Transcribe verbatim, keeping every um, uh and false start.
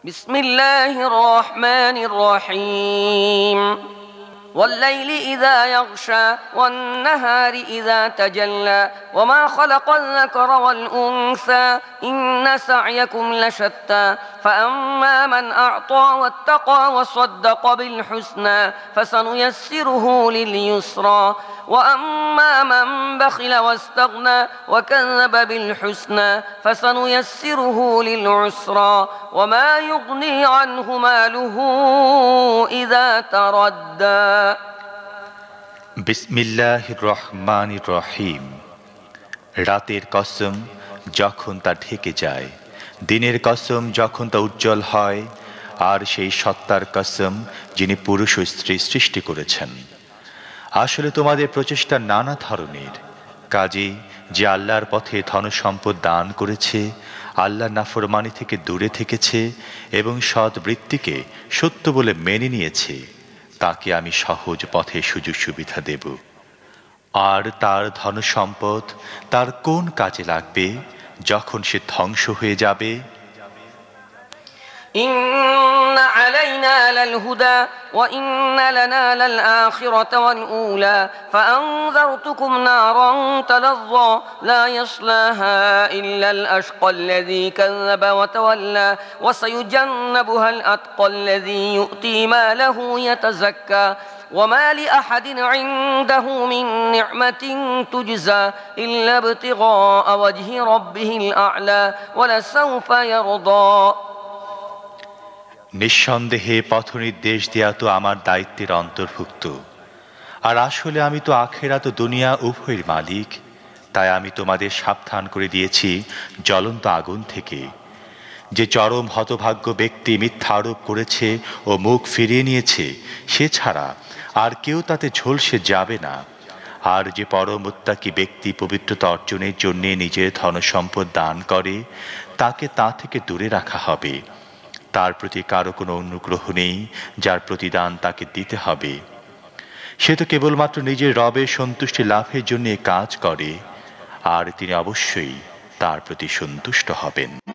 بسم الله الرحمن الرحيم والليل إذا يغشى والنهار إذا تجلى وما خلق الذكر والأنثى إن سعيكم لشتى فأما من أعطى واتقى وصدق بالحسنى فسنيسره لليسرى وأما من بخل واستغنى وكذب بالحسنى فسنيسره للعسرى وما يغني عنه ماله إذا تردى বিসমিল্লাহির রহমানির রহিম। রাতের কসম যখন তা ঢেকে যায়, দিনের কসম যখন তা উজ্জ্বল হয়, আর সেই সত্তার কসম যিনি পুরুষ ও স্ত্রী সৃষ্টি করেছেন। আসলে তোমাদের প্রচেষ্টা নানা ধরনের, কাজেই যে আল্লাহর পথে ধনসম্পদ দান করেছে, আল্লাহর নাফরমানি থেকে দূরে থেকেছে এবং সৎ বৃত্তিকে সত্য বলে মেনে নিয়েছে, তাকে আমি সহজ পথে সুযোগ সুবিধা দেব। আর তার ধনসম্পদ তার কোন কাজে লাগবে যখন সে ধ্বংস হয়ে যাবে? إن علينا للهدى وإن لنا للآخرة والأولى فأنذرتكم نارا تلظى لا يصلاها إلا الأشقى الذي كذب وتولى وسيجنبها الأتقى الذي يؤتي ماله يتزكى وما لأحد عنده من نعمة تجزى إلا ابتغاء وجه ربه الأعلى ولسوف يرضى। নিঃসন্দেহে পথনির্দেশ দেয়া তো আমার দায়িত্বের অন্তর্ভুক্ত, আর আসলে আমি তো আখিরাত ও দুনিয়া উভয়ের মালিক। তাই আমি তোমাদের সাবধান করে দিয়েছি জ্বলন্ত আগুন থেকে। যে চরম হতভাগ্য ব্যক্তি মিথ্যা আরোপ করেছে ও মুখ ফিরিয়ে নিয়েছে, সে ছাড়া আর কেউ তাতে ঝলসে যাবে না। আর যে পরম মুত্তাকি ব্যক্তি পবিত্রতা অর্জনের জন্য নিজের ধনসম্পদ দান করে, তাকে তা থেকে দূরে রাখা হবে। তার প্রতি কারো কোনো অনুগ্রহ নেই যার প্রতিদান তাকে দিতে হবে। সে তো কেবলমাত্র নিজের রবের সন্তুষ্টি লাভের জন্য কাজ করে, আর তিনি অবশ্যই তার প্রতি সন্তুষ্ট হবেন।